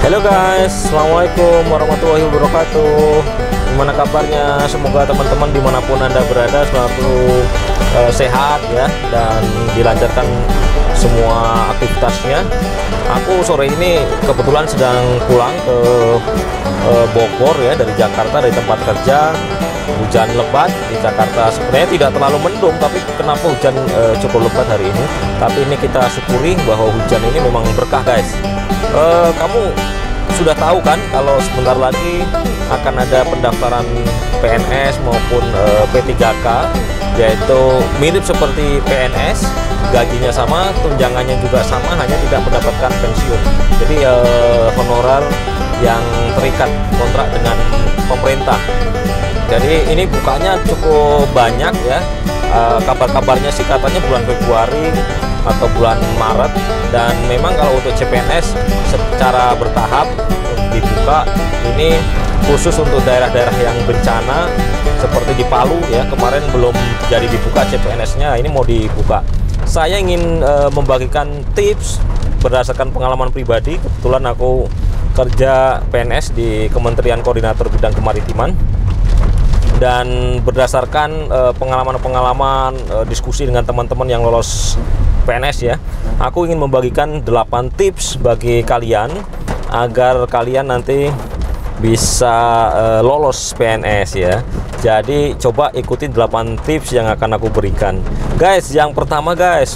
Halo guys, assalamualaikum warahmatullahi wabarakatuh. Gimana kabarnya? Semoga teman-teman dimanapun anda berada selalu sehat ya, dan dilancarkan semua aktivitasnya. Aku sore ini kebetulan sedang pulang ke Bogor ya, dari Jakarta, dari tempat kerja. Hujan lebat di Jakarta sebenarnya tidak terlalu mendung, tapi kenapa hujan cukup lebat hari ini. Tapi ini kita syukuri bahwa hujan ini memang berkah guys. Kamu sudah tahu kan kalau sebentar lagi akan ada pendaftaran PNS maupun P3K, yaitu mirip seperti PNS, gajinya sama, tunjangannya juga sama, hanya tidak mendapatkan pensiun. Jadi honorar yang terikat kontrak dengan pemerintah. Jadi ini bukanya cukup banyak ya. Kabar-kabarnya sih katanya bulan Februari atau bulan Maret, dan memang kalau untuk CPNS secara bertahap dibuka. Ini khusus untuk daerah-daerah yang bencana seperti di Palu ya, kemarin belum jadi dibuka CPNS-nya, ini mau dibuka. Saya ingin membagikan tips berdasarkan pengalaman pribadi. Kebetulan aku kerja PNS di Kementerian Koordinator Bidang Kemaritiman, dan berdasarkan pengalaman-pengalaman diskusi dengan teman-teman yang lolos PNS ya, aku ingin membagikan 8 tips bagi kalian agar kalian nanti bisa lolos PNS ya. Jadi coba ikuti 8 tips yang akan aku berikan guys. Yang pertama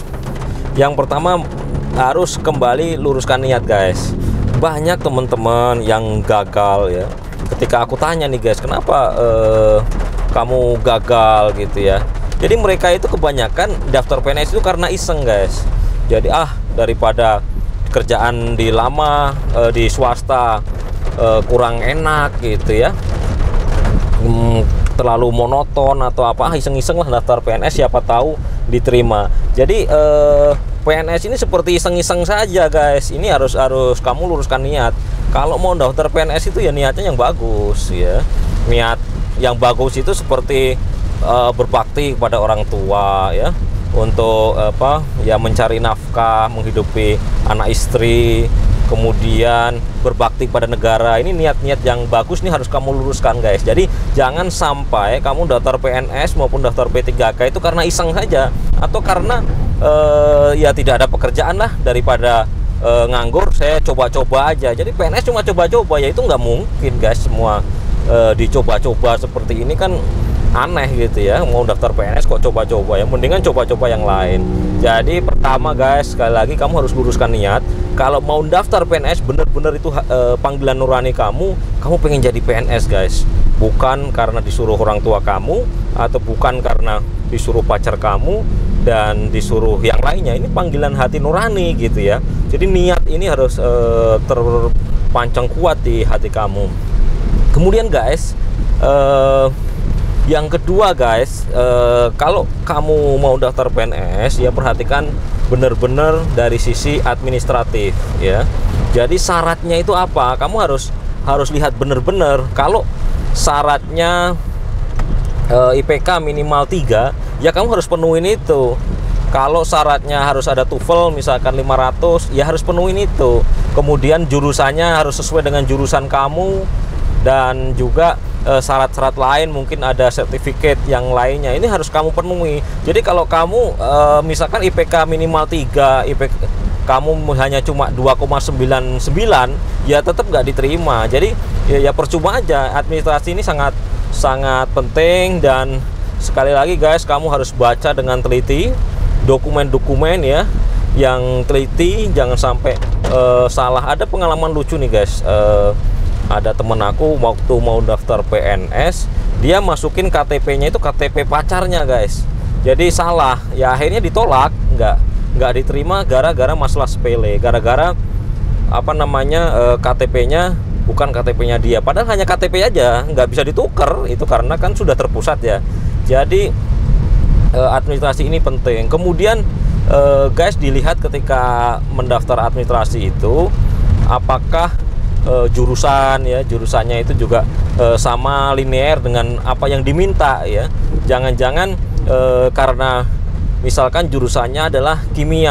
harus kembali luruskan niat guys. Banyak teman-teman yang gagal ya. Ketika aku tanya nih guys, kenapa kamu gagal gitu ya, jadi mereka itu kebanyakan daftar PNS itu karena iseng guys. Jadi daripada kerjaan di swasta kurang enak gitu ya, terlalu monoton atau apa, iseng-iseng lah daftar PNS, siapa tahu diterima. Jadi PNS ini seperti iseng-iseng saja guys. Ini harus kamu luruskan niat. Kalau mau daftar PNS itu ya niatnya yang bagus ya. Niat yang bagus itu seperti berbakti kepada orang tua ya, untuk mencari nafkah, menghidupi anak istri, kemudian berbakti pada negara. Ini niat-niat yang bagus nih harus kamu luruskan guys. Jadi jangan sampai kamu daftar PNS maupun daftar P3K itu karena iseng saja, atau karena ya tidak ada pekerjaan lah, daripada nganggur saya coba-coba aja. Jadi PNS cuma coba-coba ya, itu nggak mungkin guys. Semua dicoba-coba seperti ini kan aneh gitu ya. Mau daftar PNS kok coba-coba ya, mendingan coba-coba yang lain. Jadi pertama guys, sekali lagi kamu harus luruskan niat. Kalau mau daftar PNS bener-bener itu panggilan nurani kamu pengen jadi PNS guys, bukan karena disuruh orang tua kamu, atau bukan karena disuruh pacar kamu dan disuruh yang lainnya. Ini panggilan hati nurani gitu ya. Jadi niat ini harus terpancang kuat di hati kamu. Kemudian guys, yang kedua guys, kalau kamu mau daftar PNS ya, perhatikan benar-benar dari sisi administratif ya. Jadi syaratnya itu apa? Kamu harus lihat benar-benar. Kalau syaratnya IPK minimal 3 ya, kamu harus penuhin itu. Kalau syaratnya harus ada TOEFL misalkan 500 ya, harus penuhin itu. Kemudian jurusannya harus sesuai dengan jurusan kamu, dan juga syarat-syarat lain, mungkin ada sertifikat yang lainnya, ini harus kamu penuhi. Jadi kalau kamu misalkan IPK minimal 3, IPK kamu hanya cuma 2,99 ya, tetap nggak diterima. Jadi ya percuma aja. Administrasi ini sangat penting, dan sekali lagi guys, kamu harus baca dengan teliti dokumen-dokumen ya, yang teliti, jangan sampai salah. Ada pengalaman lucu nih guys. Ada temen aku waktu mau daftar PNS, dia masukin KTP-nya itu KTP pacarnya guys. Jadi salah ya, akhirnya ditolak, nggak diterima gara-gara masalah sepele, gara-gara KTP-nya bukan KTP-nya dia, padahal hanya KTP aja, nggak bisa ditukar itu karena kan sudah terpusat ya. Jadi administrasi ini penting. Kemudian guys, dilihat ketika mendaftar administrasi itu apakah jurusannya itu juga sama linear dengan apa yang diminta ya. Jangan-jangan karena misalkan jurusannya adalah kimia,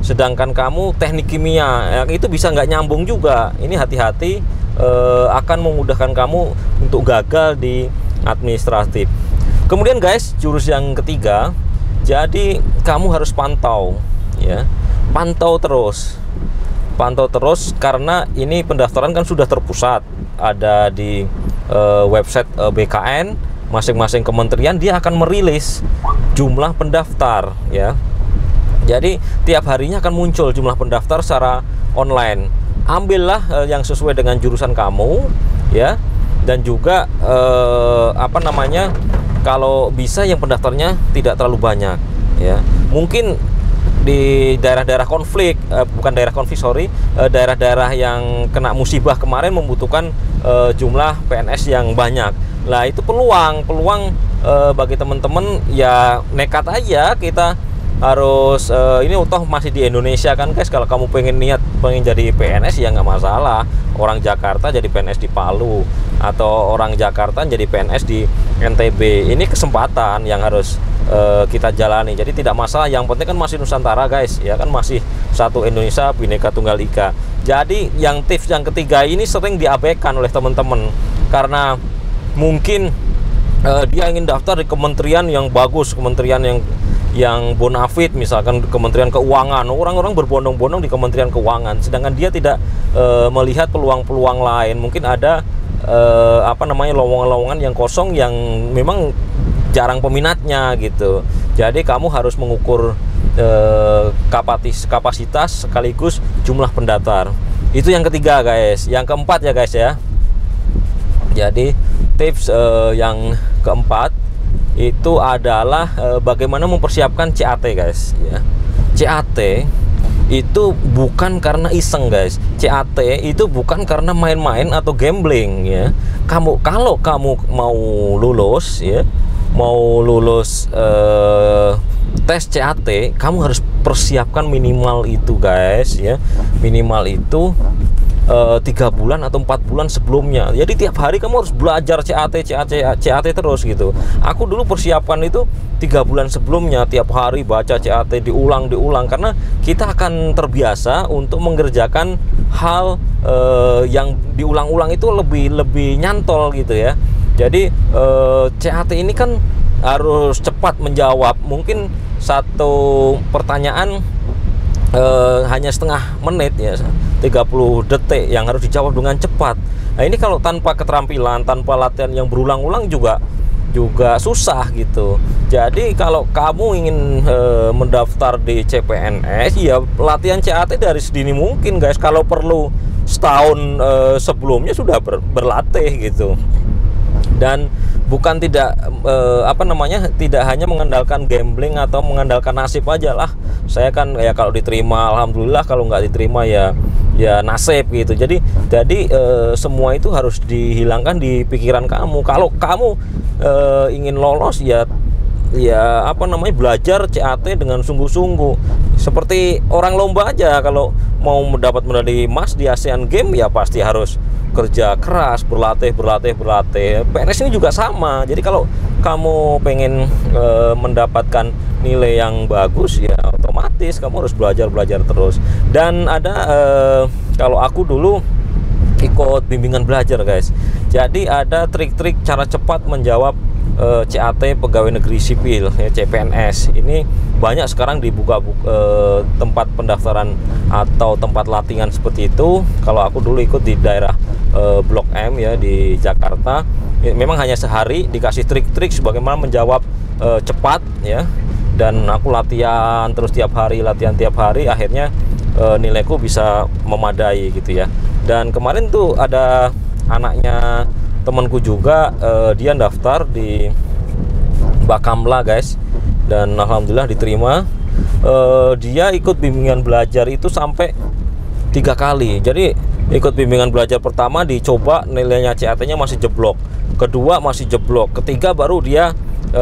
sedangkan kamu teknik kimia, yang itu bisa nggak nyambung juga. Ini hati-hati, akan memudahkan kamu untuk gagal di administratif. Kemudian guys, jurus yang ketiga, jadi kamu harus pantau ya, pantau terus karena ini pendaftaran kan sudah terpusat, ada di website BKN. Masing-masing kementerian dia akan merilis jumlah pendaftar ya. Jadi tiap harinya akan muncul jumlah pendaftar secara online. Ambillah yang sesuai dengan jurusan kamu ya, dan juga apa namanya, kalau bisa yang pendaftarnya tidak terlalu banyak ya. Mungkin di daerah-daerah konflik, bukan daerah konflik, sorry, daerah-daerah yang kena musibah kemarin membutuhkan jumlah PNS yang banyak. Lah itu peluang bagi teman-teman ya, nekat aja kita harus ini toh masih di Indonesia kan guys. Kalau kamu pengen jadi PNS ya nggak masalah, orang Jakarta jadi PNS di Palu, atau orang Jakarta jadi PNS di NTB. Ini kesempatan yang harus kita jalani, jadi tidak masalah. Yang penting kan masih Nusantara guys ya, kan masih satu Indonesia, Bhinneka Tunggal Ika. Jadi yang tips yang ketiga ini sering diabaikan oleh teman-teman, karena mungkin dia ingin daftar di kementerian yang bagus, kementerian yang bonafit, misalkan Kementerian Keuangan. Orang-orang berbondong-bondong di Kementerian Keuangan, sedangkan dia tidak melihat peluang-peluang lain. Mungkin ada apa namanya, lowongan-lowongan yang kosong yang memang jarang peminatnya gitu. Jadi kamu harus mengukur kapasitas sekaligus jumlah pendaftar. Itu yang ketiga guys. Yang keempat ya guys ya. Jadi tips yang keempat itu adalah bagaimana mempersiapkan CAT guys ya. CAT itu bukan karena iseng guys. CAT itu bukan karena main-main atau gambling ya. Kalau kamu mau lulus ya, mau lulus tes CAT, kamu harus persiapkan minimal itu guys ya. Minimal itu 3 bulan atau 4 bulan sebelumnya. Jadi tiap hari kamu harus belajar CAT terus gitu. Aku dulu persiapan itu 3 bulan sebelumnya, tiap hari baca CAT, diulang karena kita akan terbiasa untuk mengerjakan hal yang diulang-ulang itu lebih nyantol gitu ya. Jadi CAT ini kan harus cepat menjawab. Mungkin satu pertanyaan hanya setengah menit ya, 30 detik yang harus dijawab dengan cepat. Nah ini kalau tanpa keterampilan, tanpa latihan yang berulang-ulang juga susah gitu. Jadi kalau kamu ingin mendaftar di CPNS ya, latihan CAT dari sedini mungkin guys. Kalau perlu setahun sebelumnya sudah berlatih gitu. Dan bukan tidak apa namanya, tidak hanya mengandalkan gambling atau mengandalkan nasib aja lah. Saya kan ya kalau diterima alhamdulillah, kalau nggak diterima ya nasib gitu. Jadi semua itu harus dihilangkan di pikiran kamu. Kalau kamu ingin lolos ya apa namanya, belajar CAT dengan sungguh-sungguh. Seperti orang lomba aja, kalau mau mendapat medali emas di Asian Games ya pasti harus kerja keras, berlatih. PNS ini juga sama. Jadi kalau kamu pengen mendapatkan nilai yang bagus ya otomatis kamu harus belajar terus. Dan ada kalau aku dulu ikut bimbingan belajar guys. Jadi ada trik-trik cara cepat menjawab CAT pegawai negeri sipil ya, CPNS. Ini banyak sekarang dibuka tempat pendaftaran atau tempat latihan seperti itu. Kalau aku dulu ikut di daerah Blok M ya di Jakarta, memang hanya sehari dikasih trik-trik sebagaimana menjawab cepat ya. Dan aku latihan terus tiap hari, akhirnya nilaiku bisa memadai gitu ya. Dan kemarin tuh ada anaknya temanku juga, dia daftar di Bakamla guys, dan alhamdulillah diterima. Dia ikut bimbingan belajar itu sampai 3 kali. Jadi ikut bimbingan belajar pertama dicoba, nilainya CAT-nya masih jeblok, kedua masih jeblok, ketiga baru dia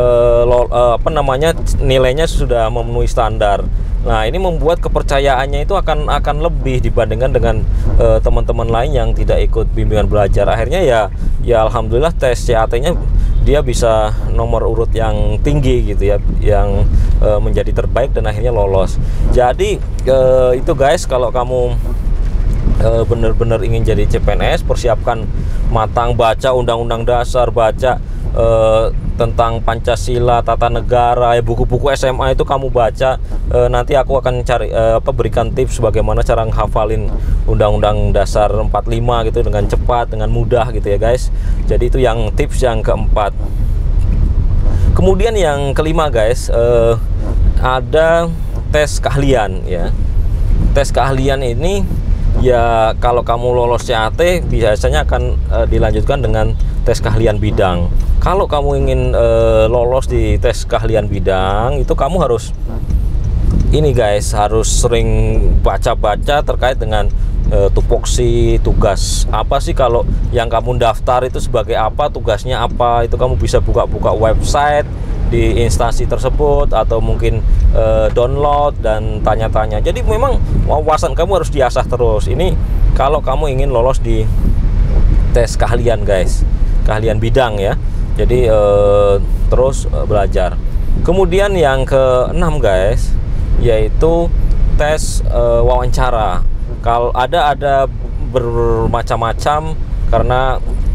apa namanya, nilainya sudah memenuhi standar. Nah ini membuat kepercayaannya itu akan lebih dibandingkan dengan teman-teman lain yang tidak ikut bimbingan belajar. Akhirnya ya alhamdulillah tes CAT-nya dia bisa nomor urut yang tinggi gitu ya, yang menjadi terbaik dan akhirnya lolos. Jadi itu guys, kalau kamu benar-benar ingin jadi CPNS, persiapkan matang, baca undang-undang dasar, baca tentang Pancasila, tata negara, buku-buku SMA itu kamu baca. Nanti aku akan cari berikan tips bagaimana cara menghafalin undang-undang dasar 45 gitu dengan cepat, dengan mudah gitu ya guys. Jadi itu yang tips yang keempat. Kemudian yang kelima guys, ada tes keahlian ya. Tes keahlian ini ya, kalau kamu lolos CAT biasanya akan dilanjutkan dengan tes keahlian bidang. Kalau kamu ingin lolos di tes keahlian bidang, itu kamu harus ini guys, harus sering baca-baca terkait dengan tupoksi, tugas apa sih kalau yang kamu daftar itu sebagai apa, tugasnya apa. Itu kamu bisa buka-buka website di instansi tersebut, atau mungkin download dan tanya-tanya. Jadi memang wawasan kamu harus diasah terus. Ini kalau kamu ingin lolos di tes keahlian guys, keahlian bidang ya. Jadi terus belajar. Kemudian yang keenam guys, yaitu tes wawancara. Kalau ada bermacam-macam, karena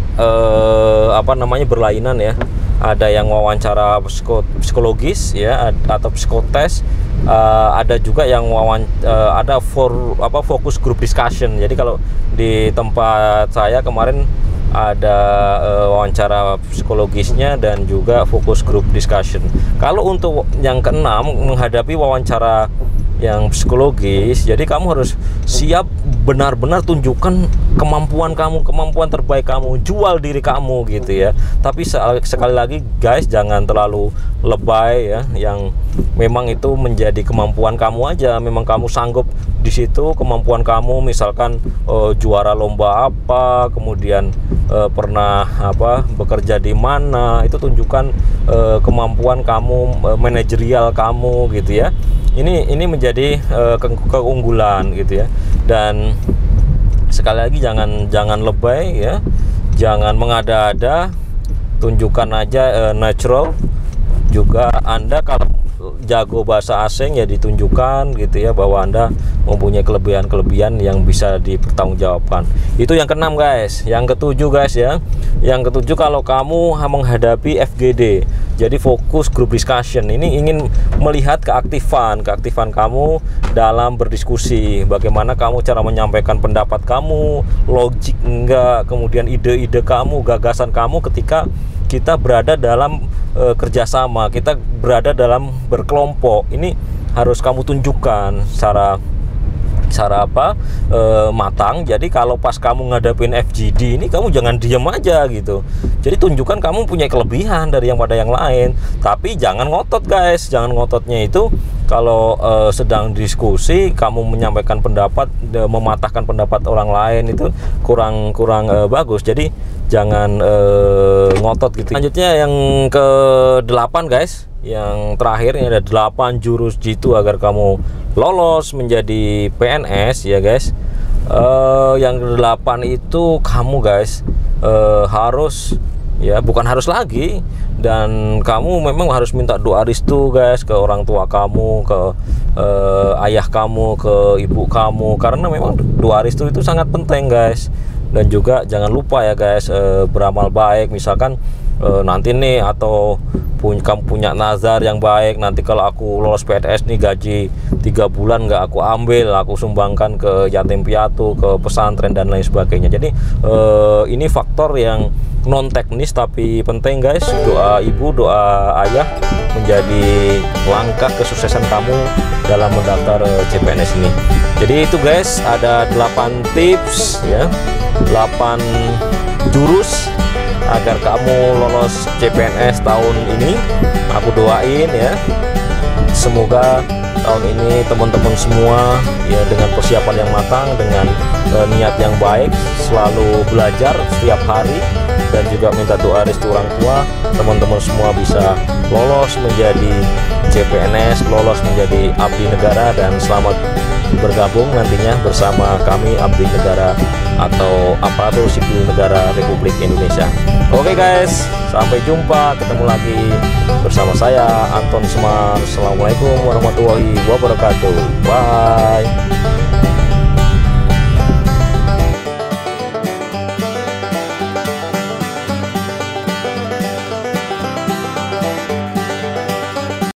berlainan ya. Ada yang wawancara psikologis ya, atau psikotes. Ada juga yang ada fokus group discussion. Jadi kalau di tempat saya kemarin ada wawancara psikologisnya dan juga fokus group discussion. Kalau untuk yang keenam, menghadapi wawancara yang psikologis, jadi kamu harus siap benar-benar tunjukkan kemampuan kamu, kemampuan terbaik kamu, jual diri kamu gitu ya. Tapi sekali lagi guys, jangan terlalu lebay ya, yang memang itu menjadi kemampuan kamu aja, memang kamu sanggup di situ, kemampuan kamu misalkan juara lomba apa, kemudian pernah bekerja di mana, itu tunjukkan kemampuan kamu, manajerial kamu gitu ya. Ini menjadi keunggulan gitu ya. Dan sekali lagi jangan lebay ya, jangan mengada-ada, tunjukkan aja natural. Juga Anda kalau jago bahasa asing ya ditunjukkan gitu ya, bahwa Anda mempunyai kelebihan-kelebihan yang bisa dipertanggungjawabkan. Itu yang keenam guys. Yang ketujuh guys ya, yang ketujuh, kalau kamu menghadapi FGD, jadi fokus group discussion, ini ingin melihat keaktifan kamu dalam berdiskusi, bagaimana kamu cara menyampaikan pendapat kamu, logik enggak, kemudian ide-ide kamu, gagasan kamu ketika kita berada dalam kerjasama, kita berada dalam berkelompok. Ini harus kamu tunjukkan secara matang. Jadi kalau pas kamu ngadepin FGD ini, kamu jangan diam aja gitu. Jadi tunjukkan kamu punya kelebihan dari yang pada yang lain. Tapi jangan ngotot guys, jangan ngototnya itu kalau sedang diskusi kamu menyampaikan pendapat, mematahkan pendapat orang lain, itu kurang bagus. Jadi jangan ngotot gitu. Selanjutnya yang ke-8 guys, yang terakhir, ini ada 8 jurus jitu agar kamu lolos menjadi PNS ya guys. Yang ke-8 itu kamu guys harus ya, bukan harus lagi, dan kamu memang harus minta doa restu guys ke orang tua kamu, ke ayah kamu, ke ibu kamu, karena memang doa restu itu sangat penting guys. Dan juga jangan lupa ya guys, beramal baik. Misalkan nanti nih, atau kamu punya nazar yang baik, nanti kalau aku lolos PNS nih, gaji 3 bulan nggak aku ambil, aku sumbangkan ke yatim piatu, ke pesantren dan lain sebagainya. Jadi ini faktor yang non teknis tapi penting guys. Doa ibu, doa ayah menjadi langkah kesuksesan kamu dalam mendaftar CPNS ini. Jadi itu guys, ada 8 tips ya, 8 jurus agar kamu lolos CPNS tahun ini. Aku doain ya, semoga tahun ini teman-teman semua ya dengan persiapan yang matang, dengan niat yang baik, selalu belajar setiap hari, dan juga minta doa restu orang tua, teman-teman semua bisa lolos menjadi CPNS, lolos menjadi abdi negara, dan selamat bergabung nantinya bersama kami abdi negara atau aparatur sipil negara Republik Indonesia. Oke guys, sampai jumpa, ketemu lagi bersama saya Anton Semar. Assalamualaikum warahmatullahi wabarakatuh. Bye.